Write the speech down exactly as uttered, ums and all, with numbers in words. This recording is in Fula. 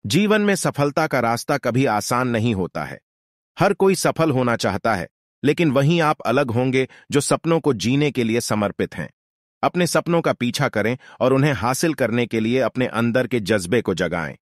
जीवन में सफलता का रास्ता कभी आसान नहीं होता है। हर कोई सफल होना चाहता है, लेकिन वहीं आप अलग होंगे जो सपनों को जीने के लिए समर्पित हैं। अपने सपनों का पीछा करें और उन्हें हासिल करने के लिए अपने अंदर के जज्बे को जगाएं।